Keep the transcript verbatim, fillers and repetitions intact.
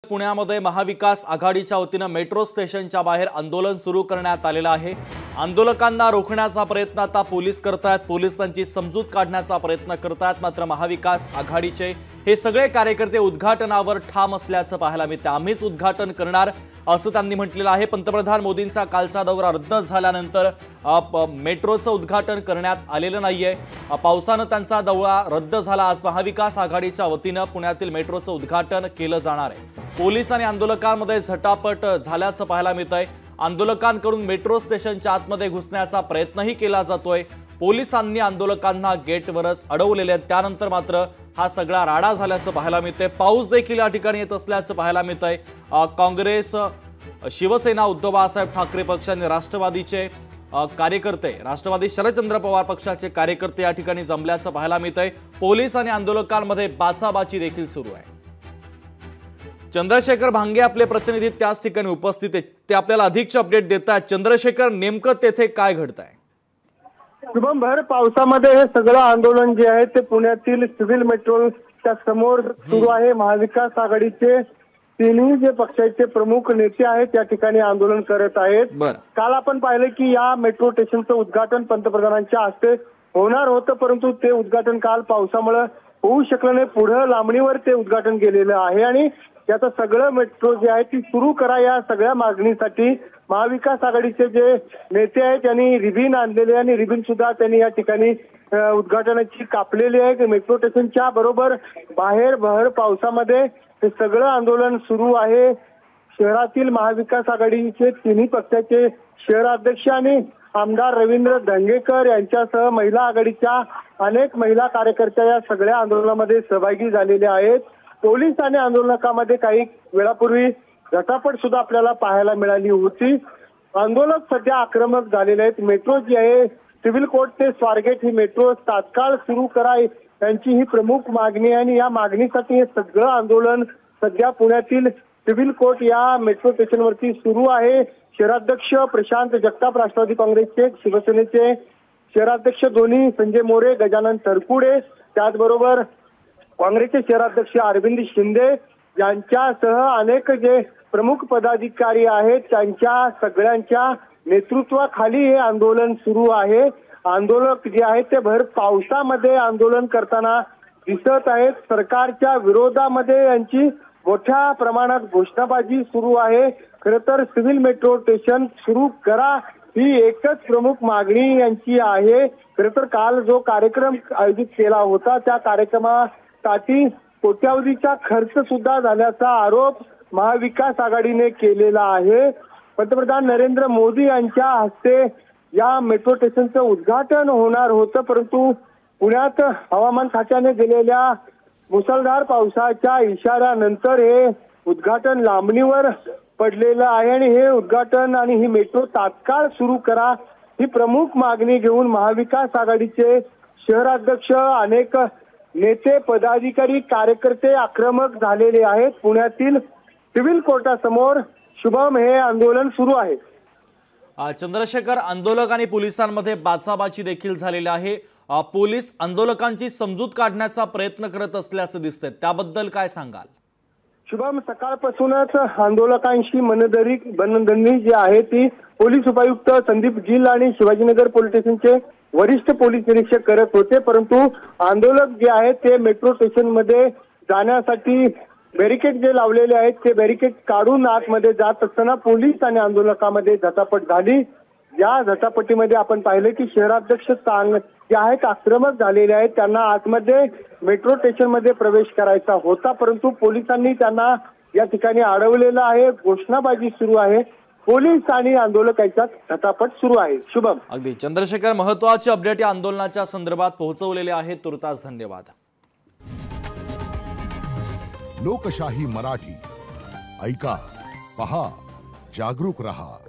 पुण्यामध्ये महाविकास आघाडीच्या वतीने मेट्रो स्टेशनच्या बाहेर आंदोलन सुरू करण्यात आलेलं आहे। आंदोलकांना रोखण्याचा प्रयत्न आता पोलीस करतात। पोलीस त्यांची समजूत काढण्याचा प्रयत्न करतात। मात्र महाविकास आघाडीचे हे सगळे कार्यकर्ते उद्घाटनावर ठाम असल्याचं पाहायला मिळतं। आम्हीच उद्घाटन करणार असं त्यांनी म्हटलेलं आहे। पंतप्रधान मोदींचा कालचा दौरा रद्द झाल्यानंतर मेट्रोचं उद्घाटन करण्यात आलेलं नाहीये। पावसाने त्यांचा दौरा रद्द झाला। आज महाविकास आघाडीच्या वतीने पुण्यातील मेट्रोचं उद्घाटन केलं जाणार आहे। पोलीस आणि आंदोलकांमध्ये झटापट झाल्याचं पाहायला मिळतंय। आंदोलकांकडून मेट्रो स्टेशनच्या आतमध्ये घुसण्याचा प्रयत्नही केला जातोय। पोलिसांनी आंदोलकांना गेटवरच अडवलेले आहे। त्यानंतर मात्र हा सगळा राडा झाल्याचं पाहायला मिळतंय। पाऊस देखील या ठिकाणी येत असल्याचं पाहायला मिळतंय। काँग्रेस, शिवसेना, उद्धव बाळासाहेब ठाकरे पक्ष आणि राष्ट्रवादीचे कार्यकर्ते, राष्ट्रवादी शरदचंद्र पवार पक्षाचे कार्यकर्ते या ठिकाणी जमल्याचं पाहायला मिळतंय। पोलीस आणि आंदोलकांमध्ये बाचाबाची देखील सुरू आहे। चंद्रशेखर भांगे आपले प्रतिनिधी त्याच ठिकाणी उपस्थित आहेत। ते आपल्याला अधिकचे अपडेट देतात। चंद्रशेखर, नेमकं तेथे काय घडतंय? शुभम, भर पावसामध्ये हे सगळं आंदोलन जे आहे ते पुण्यातील सिव्हिल मेट्रोच्या समोर सुरू आहे। महाविकास आघाडीचे तिन्ही जे पक्षाचे प्रमुख नेते आहेत त्या ठिकाणी आंदोलन करत आहेत। काल आपण पाहिलं की या मेट्रो स्टेशनचं उद्घाटन पंतप्रधानांच्या हस्ते होणार होतं, परंतु ते उद्घाटन काल पावसामुळे होऊ शकलं नाही। पुढे लांबणीवर ते उद्घाटन केलेलं आहे आणि याचं सगळं मेट्रो जे आहे ती सुरू करा या सगळ्या मागणीसाठी महाविकास आघाडीचे जे नेते आहेत त्यांनी रिबीन आणलेले आणि रिबीन सुद्धा त्यांनी या ठिकाणी उद्घाटनाची कापलेली आहे। मेट्रो स्टेशनच्या बरोबर बाहेर भर पावसामध्ये हे सगळं आंदोलन सुरू आहे। शहरातील महाविकास आघाडीचे तिन्ही पक्षाचे शहराध्यक्ष आणि आमदार रवींद्र धंगेकर यांच्यासह महिला आघाडीच्या अनेक महिला कार्यकर्त्या या सगळ्या आंदोलनामध्ये सहभागी झालेल्या आहेत। पोलीस आणि आंदोलकांमध्ये काही वेळापूर्वी झटापट सुद्धा आपल्याला पाहायला मिळाली होती। आंदोलक सध्या आक्रमक झालेले आहेत। मेट्रो जी आहे सिव्हिल कोर्ट ते स्वारगेट ही मेट्रो तात्काळ सुरू करा यांची ही प्रमुख मागणी आहे आणि या मागणीसाठी हे सगळं आंदोलन सध्या पुण्यातील सिव्हिल कोर्ट या मेट्रो स्टेशनवरती सुरू आहे। शहराध्यक्ष प्रशांत जगताप राष्ट्रवादी काँग्रेसचे, शिवसेनेचे शहराध्यक्ष दोन्ही संजय मोरे, गजानन तरकुडे, त्याचबरोबर काँग्रेसचे शहराध्यक्ष अरविंद शिंदे यांच्यासह अनेक जे प्रमुख पदाधिकारी आहेत त्यांच्या सगळ्यांच्या नेतृत्वाखाली हे आंदोलन सुरू आहे। आंदोलक जे आहेत ते भर पावसामध्ये आंदोलन करताना दिसत आहेत। सरकारच्या विरोधामध्ये यांची मोठ्या प्रमाणात घोषणाबाजी सुरू आहे। खरं तर सिव्हिल मेट्रो स्टेशन सुरू करा ही एकच प्रमुख मागणी यांची आहे। खरं तर काल जो कार्यक्रम आयोजित केला होता त्या कार्यक्रमासाठी कोट्यावधीचा खर्च सुद्धा झाल्याचा आरोप महाविकास आघाडीने केलेला आहे। पंतप्रधान नरेंद्र मोदी यांच्या हस्ते या मेट्रो स्टेशनचं उद्घाटन होणार होतं, परंतु पुण्यात हवामान खात्याने दिलेल्या मुसळधार पावसाच्या इशाऱ्यानंतर हे उद्घाटन लांबणीवर पडलेलं आहे आणि हे उद्घाटन आणि ही मेट्रो तात्काळ सुरू करा ही प्रमुख मागणी घेऊन महाविकास आघाडीचे शहराध्यक्ष, अनेक नेते, पदाधिकारी, कार्यकर्ते आक्रमक झालेले आहेत। पुण्यातील सिव्हिल कोर्टासमोर शुभम हे आंदोलन सुरू आहे। चंद्रशेखर, आंदोलक आणि पोलिसांमध्ये बाचाबाची देखील झालेली आहे। पोलीस आंदोलकांची समजूत काढण्याचा प्रयत्न करत असल्याचं दिसतंय, त्याबद्दल काय सांगाल? शुभम, सकाळपासूनच आंदोलकांशी मनधरी बनधनी जी आहे ती पोलीस उपायुक्त संदीप गिल आणि शिवाजीनगर पोलीस स्टेशनचे वरिष्ठ पोलीस निरीक्षक करत होते, परंतु आंदोलक जे आहेत ते मेट्रो स्टेशन मध्ये जाण्यासाठी बॅरिकेड जे लावलेले आहेत ते बॅरिकेड काढून आतमध्ये जात असताना पोलीस आणि आंदोलकांमध्ये झटापट झाली। या झटापटीमध्ये आपण पाहिलं की शहराध्यक्ष सांग जे आहेत आक्रमक झालेले आहेत। त्यांना आतमध्ये मेट्रो स्टेशन मध्ये प्रवेश करायचा होता, परंतु पोलिसांनी त्यांना या ठिकाणी अडवलेलं आहे। घोषणाबाजी सुरू आहे। पोलीस आणि आंदोलक यांच्यात झटापट सुरू आहे। शुभम, अगदी चंद्रशेखर, महत्त्वाचे अपडेट या आंदोलनाच्या संदर्भात पोहोचवलेले आहेत। तुर्तास धन्यवाद। लोकशाही मराठी ऐका, पहा, जागरूक रहा।